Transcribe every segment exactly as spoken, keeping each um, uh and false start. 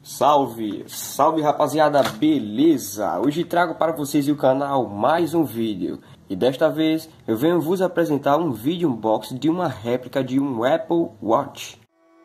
Salve, salve rapaziada, beleza? Hoje trago para vocês e o canal mais um vídeo. E desta vez eu venho vos apresentar um vídeo unboxing de uma réplica de um Apple Watch.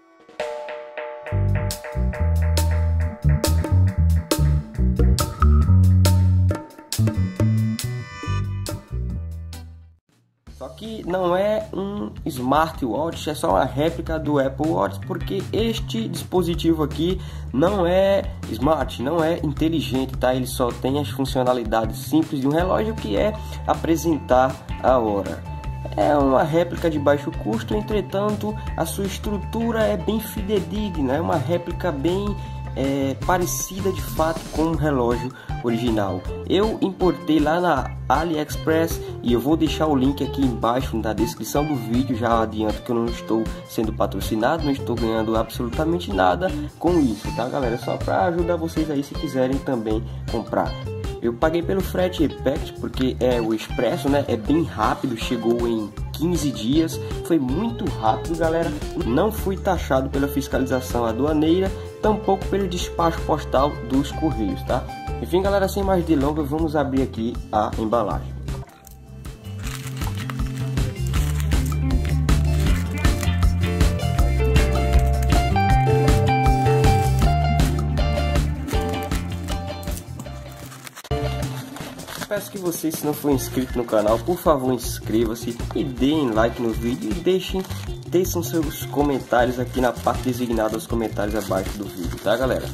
Só que não é um smartwatch, é só uma réplica do Apple Watch, porque este dispositivo aqui não é smart, não é inteligente, tá? Ele só tem as funcionalidades simples de um relógio, que é apresentar a hora. É uma réplica de baixo custo, entretanto a sua estrutura é bem fidedigna, é uma réplica bem é, parecida de fato com o relógio original. Eu importei lá na AliExpress e eu vou deixar o link aqui embaixo na descrição do vídeo. Já adianto que eu não estou sendo patrocinado, não estou ganhando absolutamente nada com isso, tá galera? Só para ajudar vocês aí se quiserem também comprar. Eu paguei pelo frete Impact porque é o expresso, né? É bem rápido, chegou em quinze dias, foi muito rápido, galera. Não fui taxado pela fiscalização aduaneira, tampouco pelo despacho postal dos correios, tá? Enfim, galera, sem mais delongas, vamos abrir aqui a embalagem. Peço que vocês, se não for inscrito no canal, por favor inscreva-se e deem like no vídeo e deixem, deixem seus comentários aqui na parte designada aos comentários abaixo do vídeo, tá galera?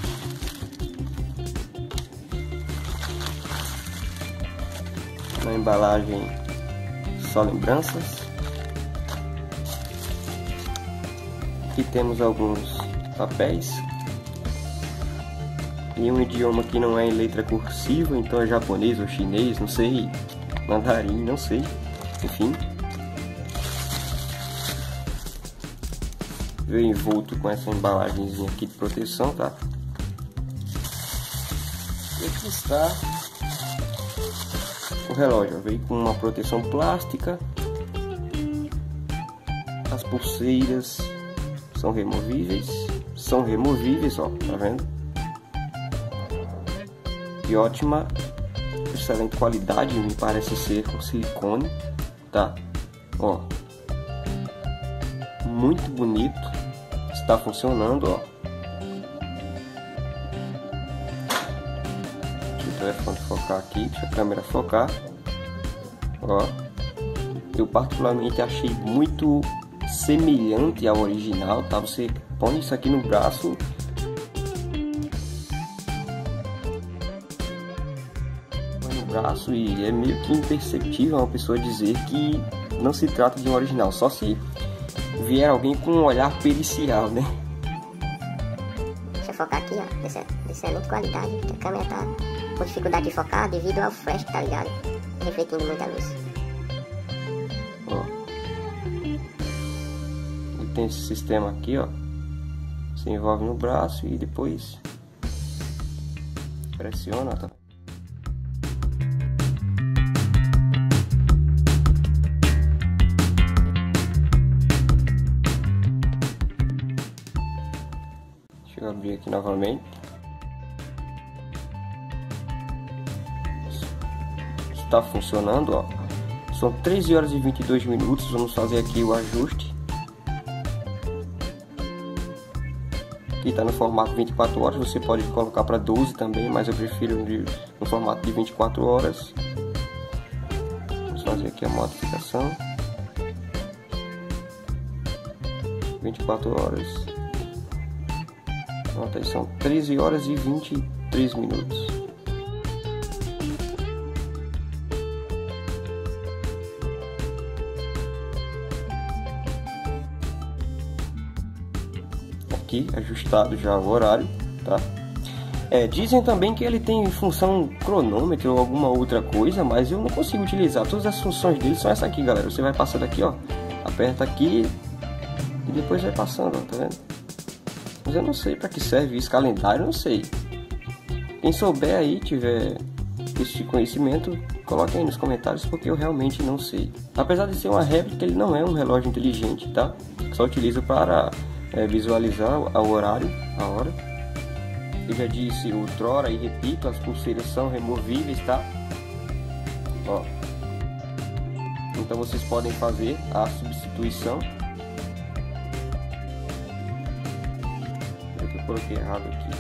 Na embalagem só lembranças. Aqui temos alguns papéis em um idioma que não é em letra cursiva, então é japonês ou chinês, não sei, mandarim, não sei, enfim. Veio envolto com essa embalagenzinha aqui de proteção, tá? E aqui está o relógio, veio com uma proteção plástica. As pulseiras são removíveis, são removíveis, ó, tá vendo? De ótima, excelente qualidade, me parece ser com silicone, tá? Ó, muito bonito, está funcionando, ó. Deixa o telefone focar aqui, deixa a câmera focar, ó. Eu particularmente achei muito semelhante ao original, tá? Você põe isso aqui no braço, braço e é meio que imperceptível uma pessoa dizer que não se trata de um original, só se vier alguém com um olhar pericial, né? Deixa eu focar aqui, ó, essa, essa é muito qualidade, a câmera tá com dificuldade de focar devido ao flash, tá ligado? Refletindo muita luz. Ó, e tem esse sistema aqui, ó, se envolve no braço e depois pressiona, tá? Deixa eu abrir aqui novamente. Está funcionando, ó. São treze horas e vinte e dois minutos. Vamos fazer aqui o ajuste. Aqui está no formato vinte e quatro horas. Você pode colocar para doze também, mas eu prefiro no formato de vinte e quatro horas. Vamos fazer aqui a modificação. vinte e quatro horas. Pronto, são treze horas e vinte e três minutos. Aqui ajustado já o horário, tá? É, dizem também que ele tem função cronômetro ou alguma outra coisa, mas eu não consigo utilizar. Todas as funções dele são essa aqui, galera. Você vai passando aqui, ó, aperta aqui e depois vai passando, ó, tá vendo? Mas eu não sei para que serve isso, calendário, eu não sei. Quem souber aí, tiver esse conhecimento, coloque aí nos comentários, porque eu realmente não sei. Apesar de ser uma réplica, ele não é um relógio inteligente, tá? Só utiliza para é, visualizar o horário, a hora. eu já disse outrora e repito, as pulseiras são removíveis, tá? Ó. Então vocês podem fazer a substituição. Eu coloquei errado aqui.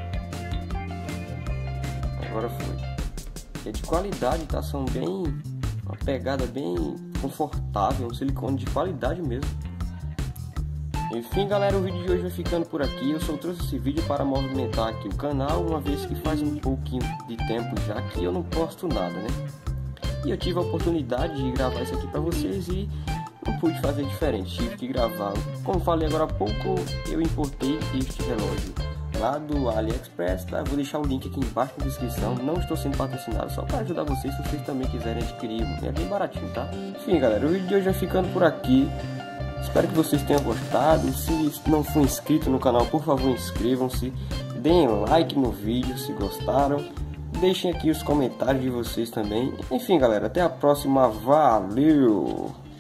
Agora foi. É de qualidade, tá? São bem... uma pegada bem confortável, um silicone de qualidade mesmo. Enfim, galera, o vídeo de hoje vai ficando por aqui. Eu só trouxe esse vídeo para movimentar aqui o canal, uma vez que faz um pouquinho de tempo já que eu não posto nada, né? E eu tive a oportunidade de gravar isso aqui para vocês e não pude fazer diferente, tive que gravar. Como falei agora há pouco, eu importei este relógio lá do AliExpress, tá? Vou deixar o link aqui embaixo na descrição. Não estou sendo patrocinado, só para ajudar vocês se vocês também quiserem adquirir. É bem baratinho, tá? Enfim, galera, o vídeo de hoje vai ficando por aqui. Espero que vocês tenham gostado. Se não for inscrito no canal, por favor, inscrevam-se. Deem like no vídeo se gostaram. Deixem aqui os comentários de vocês também. Enfim, galera, até a próxima. Valeu!